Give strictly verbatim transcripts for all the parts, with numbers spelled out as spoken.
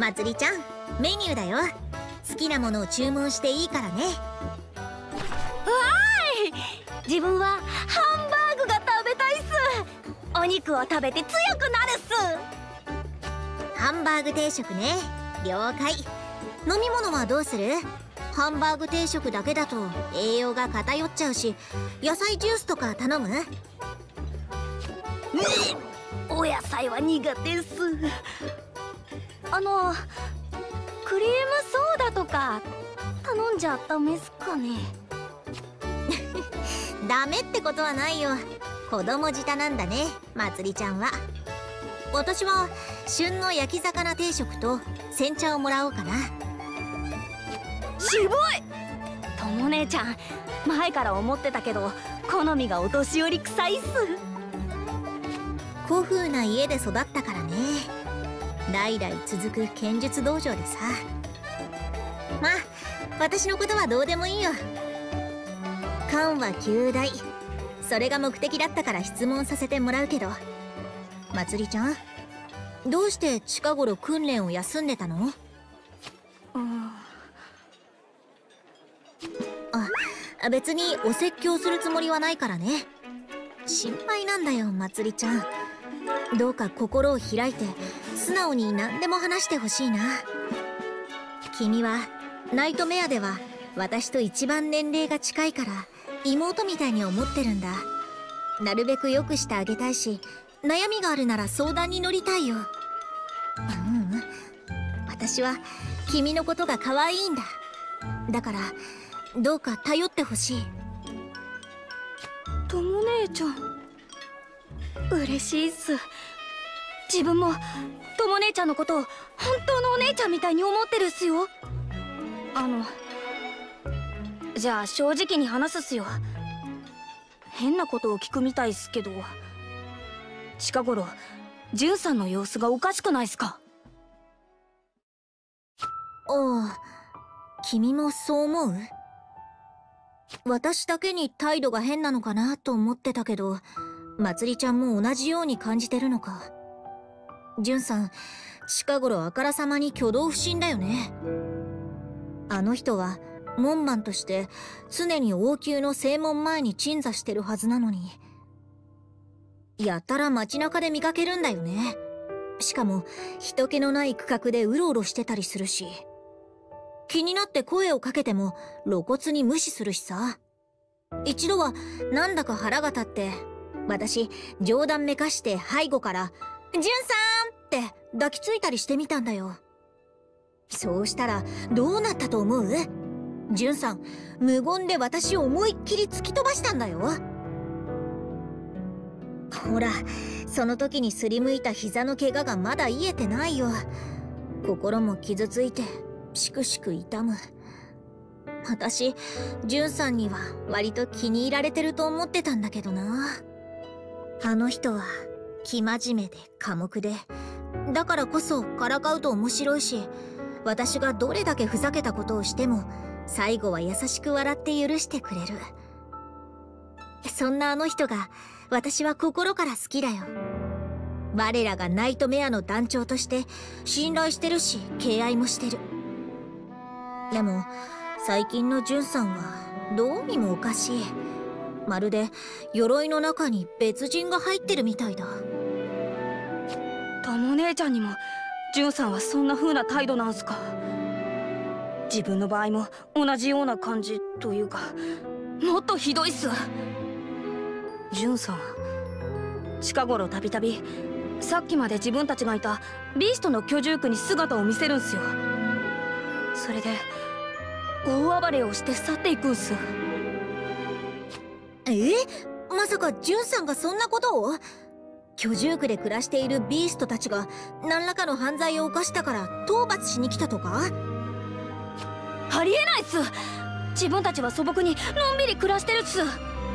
まつりちゃん、メニューだよ。好きなものを注文していいからね。わーい、自分はハンバーグが食べたいっす。お肉を食べて強くなるっす。 ハンバーグ定食ね。了解。飲み物はどうする？ハンバーグ定食だけだと栄養が偏っちゃうし、野菜ジュースとか頼む？ お野菜は苦手っす。あのクリームソーダとか頼んじゃダメっすかね？ ダメってことはないよ。子供舌なんだね、まつりちゃんは。私は旬の焼き魚定食と煎茶をもらおうかな。 渋い。とも姉ちゃん、前から思ってたけど好みがお年寄り臭いっす。 古風な家で育ったからね。代々続く剣術道場でさ。まあ私のことはどうでもいいよ。漢は九大、それが目的だったから質問させてもらうけど、まつりちゃん、どうして近頃訓練を休んでたの？うん、あ、別にお説教するつもりはないからね。心配なんだよ、まつりちゃん。どうか心を開いて素直に何でも話してほしいな。君はナイトメアでは私と一番年齢が近いから妹みたいに思ってるんだ。なるべく良くしてあげたいし、悩みがあるなら相談に乗りたいよ。うん、うん、私は君のことが可愛いんだ。だからどうか頼ってほしい。 とも姉ちゃん、嬉しいっす。自分もとも姉ちゃんのことを本当のお姉ちゃんみたいに思ってるっすよ。あのじゃあ正直に話すっすよ。変なことを聞くみたいっすけど、近頃ジュンさんの様子がおかしくないっすか？ おう、君もそう思う？私だけに態度が変なのかなと思ってたけど、まつりちゃんも同じように感じてるのか。ジュンさん、近頃あからさまに挙動不審だよね。あの人は門番として常に王宮の正門前に鎮座してるはずなのに、やたら街中で見かけるんだよね。しかも人気のない区画でうろうろしてたりするし、気になって声をかけても露骨に無視するしさ。一度はなんだか腹が立って、私冗談めかして背後から「ジュンさん!」って抱きついたりしてみたんだよ。そうしたらどうなったと思う？ジュンさん、無言で私を思いっきり突き飛ばしたんだよ。ほら、その時にすりむいた膝の怪我がまだ癒えてないよ。心も傷ついてしくしく痛む。私、ジュンさんには割と気に入られてると思ってたんだけどな。あの人は生真面目で寡黙で、だからこそからかうと面白いし、私がどれだけふざけたことをしても最後は優しく笑って許してくれる。そんなあの人が私は心から好きだよ。我らがナイトメアの団長として信頼してるし、敬愛もしてる。でも最近のジュンさんはどうにもおかしい。まるで鎧の中に別人が入ってるみたいだ。 とも姉ちゃんにもジュンさんはそんな風な態度なんすか？自分の場合も同じような感じというか、もっとひどいっす。ジュンさん、近頃たびたびさっきまで自分たちがいたビーストの居住区に姿を見せるんすよ。それで大暴れをして去っていくんす。 え？まさかジュンさんがそんなことを？居住区で暮らしているビーストたちが何らかの犯罪を犯したから討伐しに来たとか？ ありえないっす。自分たちは素朴にのんびり暮らしてるっす。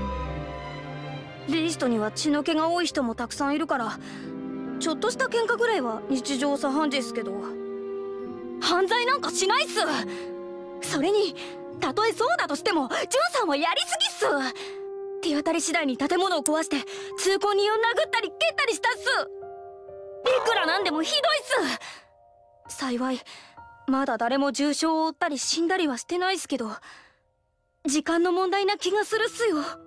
ビーストには血の気が多い人もたくさんいるから、ちょっとした喧嘩ぐらいは日常茶飯事っすけど、犯罪なんかしないっす。それにたとえそうだとしてもジュンさんはやりすぎっす。手当たり次第に建物を壊して通行人を殴ったり蹴ったりしたっす。いくらなんでもひどいっす。 幸いまだ誰も重傷を負ったり死んだりはしてないっすけど、時間の問題な気がするっすよ。 は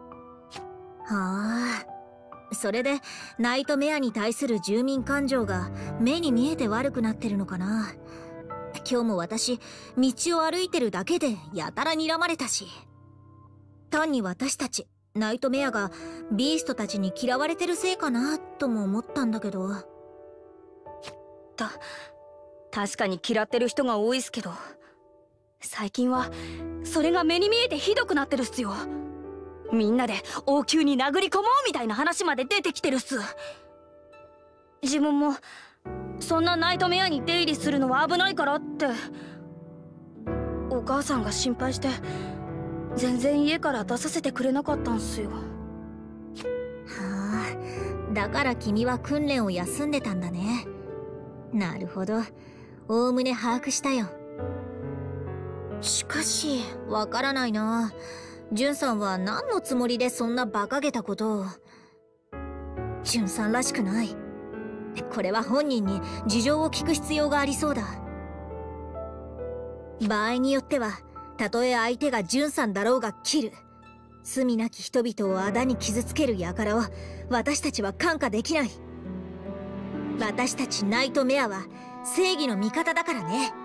あ、それでナイトメアに対する住民感情が目に見えて悪くなってるのかな。今日も私、道を歩いてるだけでやたら睨まれたし、単に私たちナイトメアがビーストたちに嫌われてるせいかなとも思ったんだけど。 た確かに嫌ってる人が多いっすけど、最近はそれが目に見えてひどくなってるっすよ。みんなで王宮に殴り込もうみたいな話まで出てきてるっす。自分もそんなナイトメアに出入りするのは危ないからってお母さんが心配して全然家から出させてくれなかったんすよ。はあ、だから君は訓練を休んでたんだね。なるほど、おおむね把握したよ。しかしわからないな。ジュンさんは何のつもりでそんな馬鹿げたことを。ジュンさんらしくない。これは本人に事情を聞く必要がありそうだ。場合によってはたとえ相手がジュンさんだろうが切る。罪なき人々をあだに傷つける輩を私たちは看過できない。私たちナイトメアは正義の味方だからね。